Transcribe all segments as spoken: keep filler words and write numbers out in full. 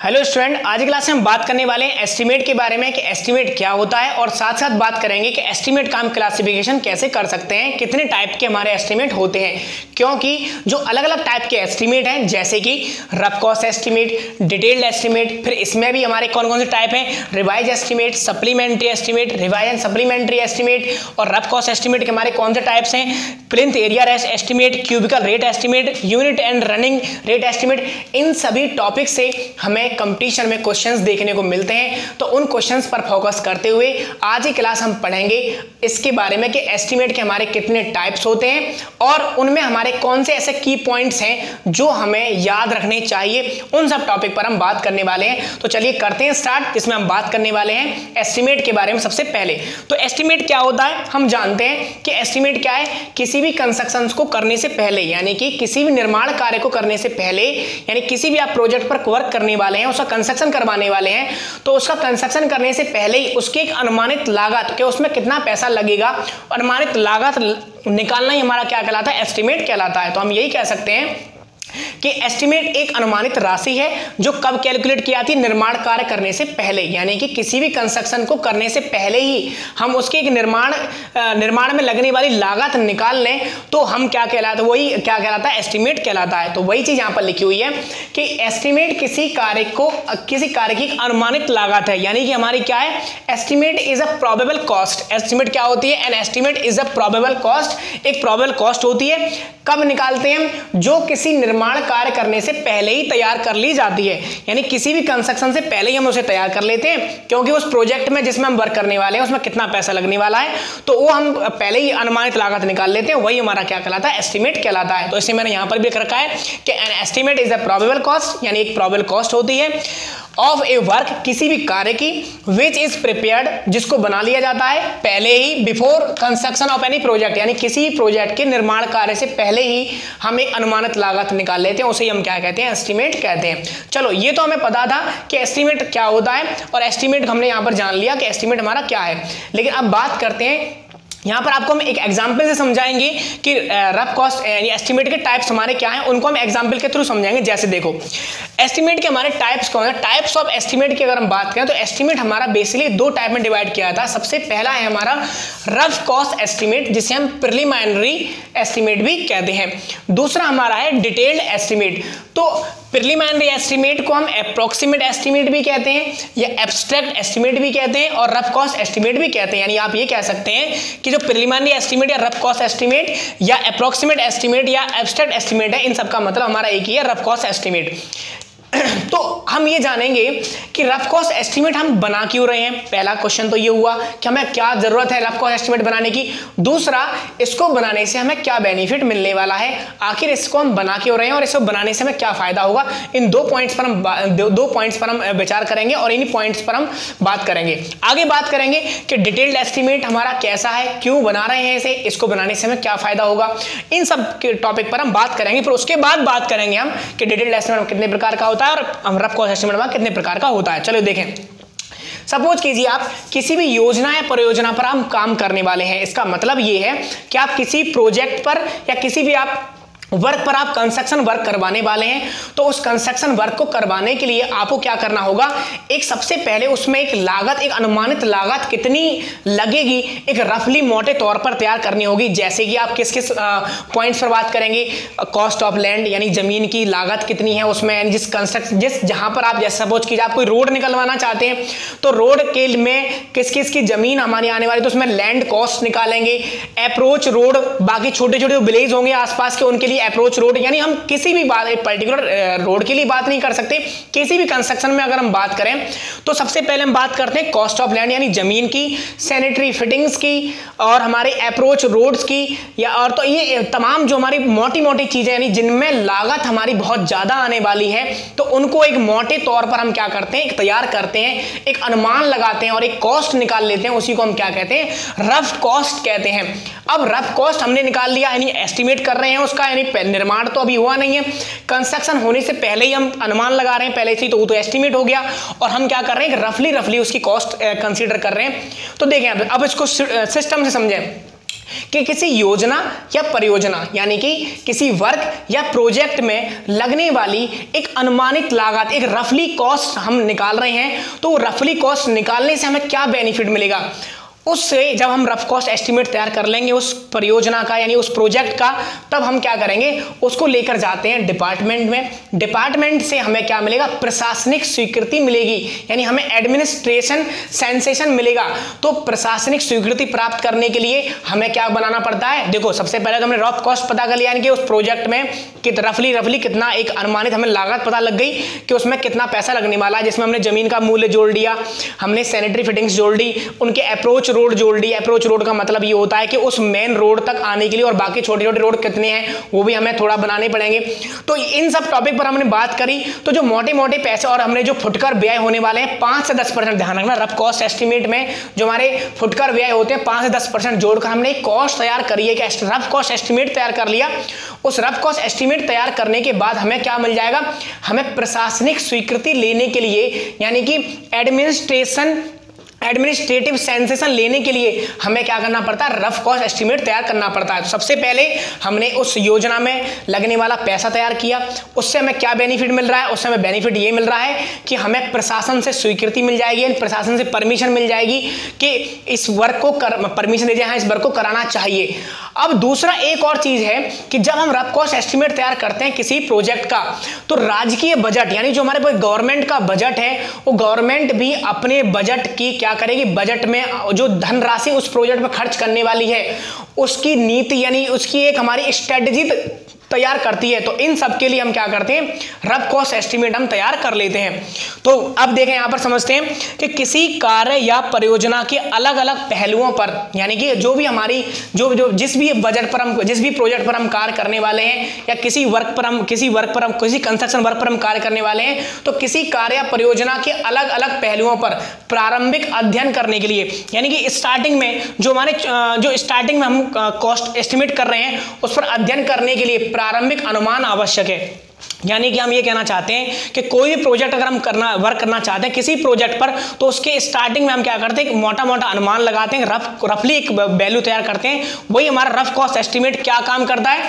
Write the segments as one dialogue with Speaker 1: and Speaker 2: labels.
Speaker 1: Hello student, आज की class में हम बात करने वाले हैं एस्टीमेट के बारे में कि एस्टीमेट क्या होता है और साथ साथ बात करेंगे कि एस्टीमेट का हम क्लासिफिकेशन कैसे कर सकते हैं, कितने टाइप के हमारे एस्टीमेट होते हैं। क्योंकि जो अलग अलग टाइप के एस्टीमेट हैं जैसे कि rough cost estimate, detailed estimate, फिर इसमें भी हमारे कौन कौन से टाइप हैं, revise estimate, supplementary estimate, revise and supplementary estimate, और रफ कॉस्ट एस्टीमेट के हमारे कौन से टाइप्स हैं, plinth area estimate, cubical rate estimate, unit and running rate estimate. इन सभी टॉपिक से हमें कंपटीशन में क्वेश्चंस देखने को मिलते हैं, तो उन क्वेश्चंस पर फोकस करते हुए आज ही क्लास हम पढ़ेंगे इसके बारे में कि एस्टीमेट के हमारे कितने टाइप्स होते हैं और उनमें हमारे कौन से ऐसे की पॉइंट्स हैं जो हमें याद रखने चाहिए। उन सब टॉपिक पर हम बात करने वाले हैं। तो चलिए करते हैं स्टार्ट, जिसमें हम बात करने वाले हैं एस्टीमेट के बारे में। सबसे पहले तो एस्टीमेट क्या होता है, हम जानते हैं कि एस्टीमेट क्या है, किसी भी कंस्ट्रक्शन को करने से पहले, यानी कि किसी भी निर्माण कार्य को करने से पहले, यानी किसी भी आप प्रोजेक्ट पर वर्क करने वाले हैं, उसका कंस्ट्रक्शन करवाने वाले हैं, तो उसका कंस्ट्रक्शन करने से पहले ही उसकी एक अनुमानित लागत कि उसमें कितना पैसा लगेगा, अनुमानित लागत निकालना ही हमारा क्या कहलाता है, एस्टीमेट कहलाता है। तो हम यही कह सकते हैं कि एस्टीमेट एक अनुमानित राशि है जो कब कैलकुलेट की जाती है, निर्माण कार्य करने से पहले, यानी कि किसी भी कंस्ट्रक्शन को करने से पहले ही हम उसके एक निर्माण निर्माण में लगने वाली लागत निकाल लें तो हम क्या कहलाता है, वही क्या कहलाता है, एस्टीमेट कहलाता है। तो वही चीज यहां पर लिखी हुई है कि एस्टीमेट किसी कार्य को किसी कार्य की अनुमानित लागत है, यानी कि हमारी क्या है, estimate is a probable cost. Estimate क्या होती है, an estimate is a probable cost, एक प्रोबेबल कॉस्ट होती है। कब निकालते हैं, जो किसी निर्माण कार्य करने से पहले ही तैयार कर ली जाती है, यानी किसी भी कंस्ट्रक्शन से पहले ही हम उसे तैयार कर लेते हैं, क्योंकि उस प्रोजेक्ट में जिसमें हम वर्क करने वाले हैं उसमें कितना पैसा लगने वाला है, तो वो हम पहले ही अनुमानित लागत निकाल लेते हैं। वही हमारा क्या कहलाता है, एस्टीमेट कहलाता है। तो इसे मैंने यहां पर भी लिख रखा है कि an estimate is a probable cost, यानी एक प्रोबेबल कॉस्ट होती है ऑफ ए वर्क, किसी भी कार्य की, विच इज प्रिपेयर्ड, जिसको बना लिया जाता है पहले ही, before construction of any project, यानी किसी प्रोजेक्ट के निर्माण कार्य से पहले ही हम एक अनुमानित लागत निकाल लेते हैं, उसे हम क्या कहते हैं, एस्टीमेट कहते हैं। चलो ये तो हमें पता था कि एस्टीमेट क्या होता है और एस्टीमेट हमने यहां पर जान लिया कि एस्टीमेट हमारा क्या है। लेकिन अब बात करते हैं, यहां पर आपको हम एक एग्जांपल से समझाएंगे कि रफ कॉस्ट यानी एस्टीमेट के टाइप्स हमारे क्या हैं, उनको हम एग्जांपल के थ्रू समझाएंगे। जैसे देखो, एस्टीमेट के हमारे टाइप्स कौन है, टाइप्स ऑफ एस्टीमेट की अगर हम बात करें तो एस्टीमेट हमारा बेसिकली दो टाइप में डिवाइड किया था। सबसे पहला है हमारा रफ कॉस्ट एस्टीमेट, जिसे हम प्रिलिमिनरी एस्टीमेट भी कहते हैं। दूसरा हमारा है डिटेल्ड एस्टीमेट। तो प्रिलिमिनरी एस्टीमेट को हम अप्रोक्सीमेट एस्टीमेट भी कहते हैं या एब्स्ट्रैक्ट एस्टीमेट भी कहते हैं और रफ कॉस्ट एस्टीमेट भी कहते हैं। यानी आप ये कह सकते हैं कि जो प्रिलिमिनरी एस्टीमेट या रफ कॉस्ट एस्टीमेट या अप्रोक्सीमेट एस्टीमेट या एब्स्ट्रैक्ट एस्टीमेट है, इन सबका मतलब हमारा एक ही है, रफ कॉस्ट एस्टीमेट। तो हम ये जानेंगे कि रफ कॉस्ट एस्टीमेट हम बना क्यों रहे हैं। पहला क्वेश्चन तो ये हुआ कि हमें क्या जरूरत है रफ कॉस्ट एस्टीमेट बनाने की। दूसरा, इसको बनाने से हमें क्या बेनिफिट मिलने वाला है, आखिर इसको हम बना क्यों रहे हैं और इसको बनाने से हमें क्या फायदा होगा। इन दो पॉइंट्स पर हम दो, दो पॉइंट्स पर हम विचार करेंगे और इन्हीं पॉइंट्स पर हम बात करेंगे। आगे बात करेंगे कि डिटेल्ड एस्टीमेट हमारा कैसा है, क्यों बना रहे हैं इसे, इसको बनाने से हमें क्या फायदा होगा। इन सब के टॉपिक पर हम बात करेंगे। फिर उसके बाद बात करेंगे हम कि डिटेल्ड एस्टीमेट कितने प्रकार का होता है और रफ कॉस्ट एस्टीमेट कितने प्रकार का होता है। चलो देखें, सपोज कीजिए आप किसी भी योजना या परियोजना पर हम काम करने वाले हैं। इसका मतलब ये है कि आप किसी प्रोजेक्ट पर या किसी भी आप वर्क पर आप कंस्ट्रक्शन वर्क करवाने वाले हैं, तो उस कंस्ट्रक्शन वर्क को करवाने के लिए आपको क्या करना होगा, एक सबसे पहले उसमें एक लागत, एक अनुमानित लागत कितनी लगेगी, एक रफली मोटे तौर पर तैयार करनी होगी। जैसे कि आप किस किस पॉइंट्स पर बात करेंगे, कॉस्ट ऑफ लैंड यानी जमीन की लागत कितनी है उसमें, यानी जिस कंस्ट्रक्शन जिस जहां पर आप जैसे सपोज कीजिए आप कोई रोड निकलवाना चाहते हैं, तो रोड के में किस किस की जमीन हमारी आने वाली, तो उसमें लैंड कॉस्ट निकालेंगे। अप्रोच रोड, बाकी छोटे छोटे विलेज होंगे आसपास के, उनके लिए अप्रोच रोड, यानी हम किसी भी बात पर्टिकुलर रोड के लिए बात नहीं कर सकते, किसी भी कंस्ट्रक्शन में अगर हम बात करें तो सबसे पहले हम बात करते हैं कॉस्ट ऑफ लैंड यानी जमीन की, सैनिटरी फिटिंग्स की और हमारे अप्रोच रोड्स की, या और तो ये तमाम जो हमारी मोटी मोटी चीजें यानी जिनमें लागत हमारी बहुत ज्यादा आने वाली है, तो उनको एक मोटे तौर पर हम क्या करते हैं, एक तैयार करते हैं, एक अनुमान लगाते हैं और एक कॉस्ट निकाल लेते हैं। उसी को हम क्या कहते हैं, रफ कॉस्ट कहते हैं। अब रफ कॉस्ट हमने निकाल लिया, यानी एस्टिमेट कर रहे हैं उसका, यानी निर्माण तो अभी हुआ नहीं है, कंस्ट्रक्शन होने से पहले ही हम अनुमान लगा रहे हैं पहले से, तो वो तो एस्टिमेट हो गया। और हम क्या कर रहे हैं, रफली रफली उसकी कॉस्ट कंसीडर कर रहे हैं। तो देखें अब अब इसको सिस्टम से समझें कि किसी योजना या परियोजना यानी कि किसी वर्क या प्रोजेक्ट में लगने वाली एक अनुमानित लागत, एक रफली कॉस्ट हम निकाल रहे हैं, तो रफली कॉस्ट निकालने से हमें क्या बेनिफिट मिलेगा, उससे जब हम रफ कॉस्ट एस्टिमेट तैयार कर लेंगे उस परियोजना का यानी उस प्रोजेक्ट का, तब हम क्या करेंगे, उसको लेकर जाते हैं डिपार्टमेंट में। डिपार्टमेंट से हमें क्या मिलेगा, प्रशासनिक स्वीकृति मिलेगी, यानी हमें एडमिनिस्ट्रेशन सेंसेशन मिलेगा। तो प्रशासनिक स्वीकृति प्राप्त करने के लिए हमें क्या बनाना पड़ता है, देखो सबसे पहले तो हमने रफ कॉस्ट पता कर लिया, यानी कि उस प्रोजेक्ट में कि रफली रफली कितना एक अनुमानित हमें लागत पता लग गई कि उसमें कितना पैसा लगने वाला है, जिसमें हमने जमीन का मूल्य जोड़ दिया, हमने सैनिटरी फिटिंग्स जोड़ दी, उनके अप्रोच रोड जोड़ दी। अप्रोच रोड का मतलब ये होता है कि उस मेन रोड तक आने के लिए और बाकी छोटे छोटे रोड कितने हैं वो भी हमें थोड़ा बनाने पड़ेंगे। तो इन सब टॉपिक पर हमने बात करी। तो जो मोटे मोटे पैसे और हमने जो फुटकर व्यय होने वाले हैं पांच से दस परसेंट, ध्यान रखना रफ कॉस्ट एस्टिमेट में जो हमारे फुटकर व्यय होते हैं पांच से दस परसेंट जोड़कर हमने एक कॉस्ट तैयार करी है, कि रफ कॉस्ट एस्टिमेट तैयार कर लिया। उस रफ कॉस्ट एस्टिमेट तैयार करने के बाद हमें क्या मिल जाएगा, हमें प्रशासनिक स्वीकृति लेने के लिए यानी कि एडमिनिस्ट्रेशन एडमिनिस्ट्रेटिव सेंसेशन लेने के लिए हमें क्या करना पड़ता है, रफ कॉस्ट एस्टिमेट तैयार करना पड़ता है। तो सबसे पहले हमने उस योजना में लगने वाला पैसा तैयार किया, उससे हमें क्या बेनिफिट मिल रहा है, उससे हमें बेनिफिट ये मिल रहा है कि हमें प्रशासन से स्वीकृति मिल जाएगी, प्रशासन से परमिशन मिल जाएगी कि इस वर्क को कर परमिशन दे जाए, इस वर्क को कराना चाहिए। अब दूसरा एक और चीज है कि जब हम रफ कॉस्ट एस्टिमेट तैयार करते हैं किसी प्रोजेक्ट का, तो राजकीय बजट यानी जो हमारे गवर्नमेंट का बजट है, वो गवर्नमेंट भी अपने बजट की क्या करेगी, बजट में जो धनराशि उस प्रोजेक्ट में खर्च करने वाली है उसकी नीति यानी उसकी एक हमारी स्ट्रेटजी तैयार करती है। तो इन सब के लिए हम क्या करते हैं, रफ कॉस्ट एस्टिमेट हम तैयार कर लेते हैं। तो अब देखें यहां पर समझते हैं कि किसी कार्य या परियोजना के अलग अलग पहलुओं पर यानी कि जो भी हमारी जो जो जिस भी बजट पर हम जिस भी प्रोजेक्ट पर हम कार्य करने वाले हैं या किसी वर्क पर हम किसी वर्क पर हम किसी कंस्ट्रक्शन वर्क पर हम कार्य करने वाले हैं, तो किसी कार्य या परियोजना के अलग अलग पहलुओं पर प्रारंभिक अध्ययन करने के लिए यानी कि स्टार्टिंग में जो हमारे जो स्टार्टिंग में हम कॉस्ट एस्टिमेट कर रहे हैं उस पर अध्ययन करने के लिए प्रारंभिक अनुमान आवश्यक है। यानी कि हम ये कहना चाहते हैं कि कोई भी प्रोजेक्ट अगर हम करना वर्क करना चाहते हैं किसी प्रोजेक्ट पर, तो उसके स्टार्टिंग में हम क्या करते हैं, मोटा मोटा अनुमान लगाते हैं, रफ रफली एक वैल्यू तैयार करते हैं। वही हमारा रफ कॉस्ट एस्टिमेट क्या काम करता है,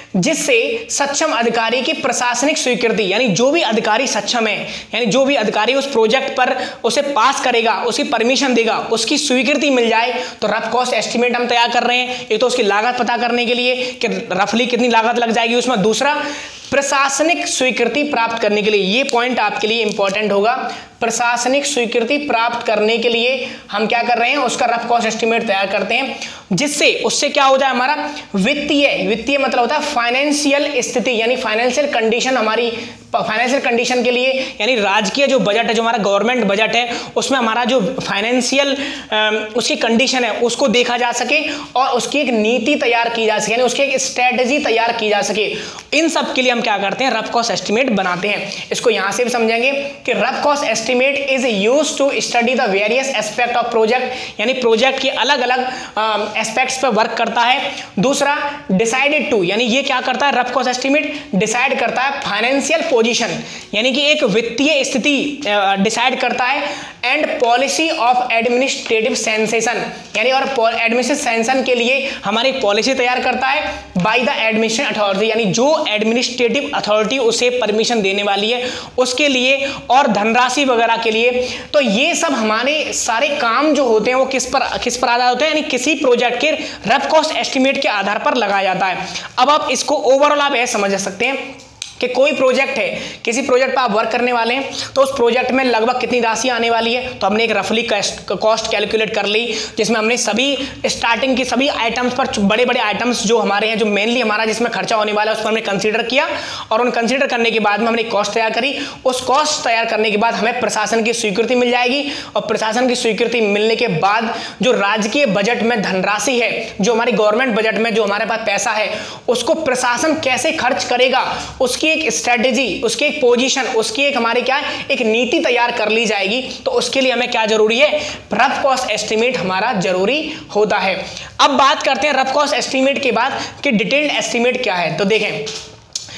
Speaker 1: जिससे सक्षम अधिकारी की प्रशासनिक स्वीकृति यानी जो भी अधिकारी सक्षम है यानी जो भी अधिकारी उस प्रोजेक्ट पर उसे पास करेगा, उसकी परमिशन देगा, उसकी स्वीकृति मिल जाए, तो रफ कॉस्ट एस्टिमेट हम तैयार कर रहे हैं। एक तो उसकी लागत पता करने के लिए कि रफली कितनी लागत लग जाएगी उसमें, दूसरा प्रशासनिक स्वीकृति प्राप्त करने के लिए, ये पॉइंट आपके लिए इंपॉर्टेंट होगा, प्रशासनिक स्वीकृति प्राप्त करने के लिए हम क्या कर रहे हैं, उसका रफ कॉस्ट एस्टिमेट तैयार करते हैं, जिससे उससे क्या हो जाए, हमारा वित्तीय वित्तीय मतलब होता है फाइनेंशियल स्थिति यानी फाइनेंशियल कंडीशन, हमारी फाइनेंशियल कंडीशन के लिए यानी राजकीय जो बजट है, जो हमारा गवर्नमेंट बजट है, उसमें हमारा जो फाइनेंशियल उसकी कंडीशन है उसको देखा जा सके और उसकी एक नीति तैयार की जा सके यानी उसकी एक स्ट्रेटजी तैयार की जा सके। इन सब के लिए हम क्या करते हैं, रफ कॉस्ट एस्टिमेट बनाते हैं। इसको यहां से भी समझेंगे कि rough cost estimate is used to study the various aspect of project यानी प्रोजेक्ट के अलग अलग एस्पेक्ट्स पर वर्क करता है। दूसरा डिसाइडेड टू यानी ये क्या करता है, रफ कॉस्ट एस्टिमेट डिसाइड करता है फाइनेंशियल पोजीशन यानी कि एक वित्तीय स्थिति डिसाइड करता है, and policy of administrative sanction यानी और एडमिनिस्ट्रेटिव सेंसेशन के लिए हमारी पॉलिसी तैयार करता है बाय द एडमिनिस्ट्रेटिव अथॉरिटी यानी जो एडमिनिस्ट्रेटिव अथॉरिटी उसे परमिशन देने वाली है उसके लिए और धनराशि वगैरह के लिए। तो ये सब हमारे सारे काम जो होते हैं वो किस पर किस पर आधार होते हैं, यानी किसी प्रोजेक्ट के रफ कॉस्ट एस्टिमेट के आधार पर लगाया जाता है। अब आप इसको ओवरऑल आप ऐसे समझ सकते हैं कि कोई प्रोजेक्ट है, किसी प्रोजेक्ट पर आप वर्क करने वाले हैं, तो उस प्रोजेक्ट में लगभग कितनी राशि आने वाली है, तो हमने एक रफली कॉस्ट कैलकुलेट कर ली, जिसमें हमने सभी स्टार्टिंग की सभी आइटम्स पर बड़े बड़े आइटम्स जो हमारे हैं, जो मेनली हमारा जिसमें खर्चा होने वाला है उस पर हमने कंसीडर किया, और उन कंसीडर करने के बाद में हमने कॉस्ट तैयार करी। उस कॉस्ट तैयार करने के बाद हमें प्रशासन की स्वीकृति मिल जाएगी, और प्रशासन की स्वीकृति मिलने के बाद जो राजकीय बजट में धनराशि है, जो हमारी गवर्नमेंट बजट में जो हमारे पास पैसा है, उसको प्रशासन कैसे खर्च करेगा, उसकी एक स्ट्रेटेजी, उसकी एक पोजीशन, उसकी एक हमारी क्या एक नीति तैयार कर ली जाएगी। तो उसके लिए हमें क्या जरूरी है, रफ कॉस्ट एस्टिमेट हमारा जरूरी होता है। अब बात करते हैं रफ कॉस्ट एस्टिमेट के बाद कि डिटेल्ड एस्टिमेट क्या है। तो देखें,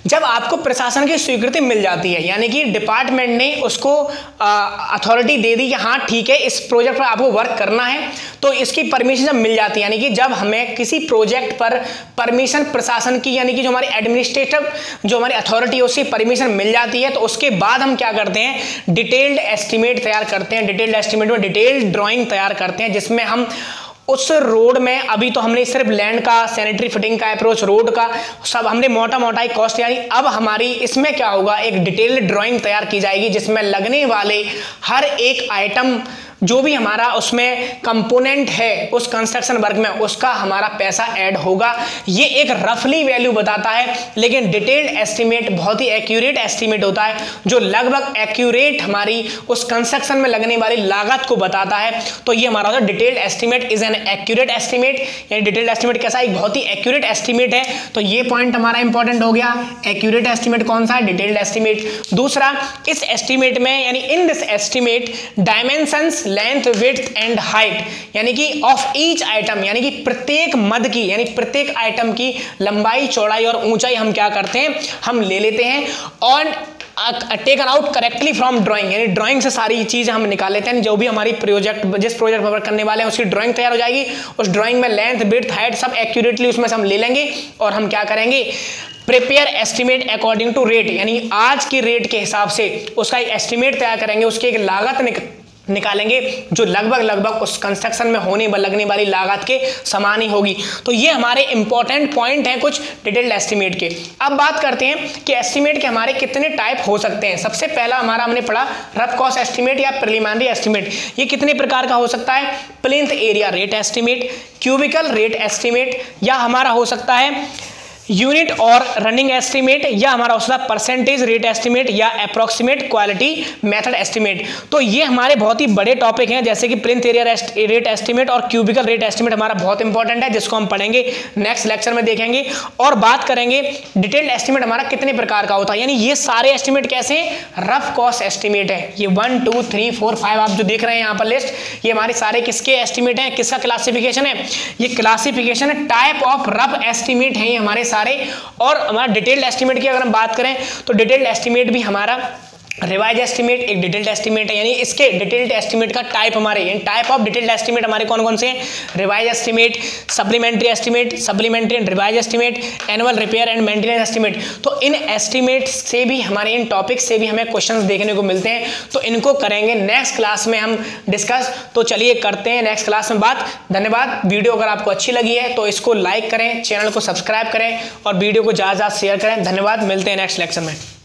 Speaker 1: जब आपको प्रशासन की स्वीकृति मिल जाती है, यानी कि डिपार्टमेंट ने उसको अथॉरिटी दे दी कि हाँ ठीक है इस प्रोजेक्ट पर आपको वर्क करना है, तो इसकी परमिशन जब मिल जाती है, यानी कि जब हमें किसी प्रोजेक्ट पर परमिशन प्रशासन की, यानी कि जो हमारी एडमिनिस्ट्रेटिव जो हमारी अथॉरिटी है उसकी परमिशन मिल जाती है, तो उसके बाद हम क्या करते हैं, डिटेल्ड एस्टीमेट तैयार करते हैं। डिटेल्ड एस्टीमेट में डिटेल्ड ड्राइंग तैयार करते हैं, जिसमें हम उस रोड में, अभी तो हमने सिर्फ लैंड का, सैनिटरी फिटिंग का, अप्रोच रोड का सब हमने मोटा मोटा ही कॉस्ट, यानी अब हमारी इसमें क्या होगा, एक डिटेल्ड ड्राइंग तैयार की जाएगी जिसमें लगने वाले हर एक आइटम, जो भी हमारा उसमें कंपोनेंट है उस कंस्ट्रक्शन वर्क में, उसका हमारा पैसा ऐड होगा। ये एक रफली वैल्यू बताता है, लेकिन डिटेल्ड एस्टीमेट बहुत ही एक्यूरेट एस्टीमेट होता है, जो लगभग एक्यूरेट हमारी उस कंस्ट्रक्शन में लगने वाली लागत को बताता है। तो ये हमारा होता है detailed estimate is an accurate estimate, यानी डिटेल्ड एस्टीमेट कैसा, एक बहुत ही एक्यूरेट एस्टीमेट है। तो ये पॉइंट हमारा इंपॉर्टेंट हो गया। एक्यूरेट एस्टीमेट कौन सा है, डिटेल्ड एस्टीमेट। दूसरा, इस एस्टीमेट में, यानी in this estimate dimensions, length, width and height, यानी कि ऑफ ईच आइटम, यानी कि प्रत्येक मद की, यानी प्रत्येक आइटम की लंबाई, चौड़ाई और ऊंचाई हम क्या करते हैं, हम ले लेते हैं और taken out correctly from drawing, यानी ड्राइंग से सारी चीजें हम निकाल लेते हैं। जो भी हमारी प्रोजेक्ट, जिस प्रोजेक्ट पर वर्क करने वाले हैं उसकी ड्राइंग तैयार हो जाएगी, उस ड्राइंग में लेंथ, विड्थ, हाइट सब एक्यूरेटली उसमें से हम ले लेंगे और हम क्या करेंगे, prepare estimate according to rate, यानी आज की रेट के हिसाब से उसका एक एस्टिमेट तैयार करेंगे, उसकी एक लागत निक निकालेंगे जो लगभग लगभग उस कंस्ट्रक्शन में होने लगने वाली लागत के समान ही होगी। तो ये हमारे इंपॉर्टेंट पॉइंट हैं कुछ डिटेल्ड एस्टीमेट के। अब बात करते हैं कि एस्टीमेट के हमारे कितने टाइप हो सकते हैं। सबसे पहला हमारा हमने पढ़ा रफ कॉस्ट एस्टीमेट या प्रिलिमिनरी एस्टीमेट। ये कितने प्रकार का हो सकता है, plinth area rate estimate, cubical rate estimate, या हमारा हो सकता है यूनिट और रनिंग एस्टीमेट, या हमारा हो सकता है परसेंटेज रेट एस्टीमेट, या अप्रोक्सीमेट क्वालिटी मेथड एस्टीमेट। तो ये हमारे बहुत ही बड़े टॉपिक हैं, जैसे कि प्लिंथ एरिया रेट एस्टीमेट और क्यूबिकल रेट एस्टीमेट हमारा बहुत इंपॉर्टेंट है, जिसको हम पढ़ेंगे नेक्स्ट लेक्चर में देखेंगे। और बात करेंगे डिटेल्ड एस्टीमेट हमारा कितने प्रकार का होता है, यानी ये सारे एस्टीमेट कैसे हैं, रफ कॉस्ट एस्टीमेट है। ये one two three four five आप जो देख रहे हैं यहाँ पर लिस्ट, ये हमारे सारे किसके एस्टीमेट हैं, किसका क्लासिफिकेशन है, ये क्लासिफिकेशन है टाइप ऑफ रफ एस्टीमेट है ये हमारे सारे। और हमारा डिटेल्ड एस्टीमेट की अगर हम बात करें तो डिटेल्ड एस्टीमेट भी हमारा रिवाइज एस्टीमेट एक डिटेल्ड एस्टीमेट है, यानी इसके डिटेल्ड एस्टीमेट का टाइप हमारे, यानी टाइप ऑफ डिटेल्ड एस्टीमेट हमारे कौन कौन से हैं, revise estimate, supplementary estimate, supplementary and revise estimate, annual repair and maintenance estimate. तो इन एस्टीमेट से भी हमारे, इन टॉपिक से भी हमें क्वेश्चंस देखने को मिलते हैं, तो इनको करेंगे नेक्स्ट क्लास में हम डिस्कस। तो चलिए करते हैं नेक्स्ट क्लास में बात। धन्यवाद। वीडियो अगर आपको अच्छी लगी है तो इसको लाइक करें, चैनल को सब्सक्राइब करें और वीडियो को ज़्यादा से ज़्यादा शेयर करें। धन्यवाद, मिलते हैं नेक्स्ट लेक्चर में।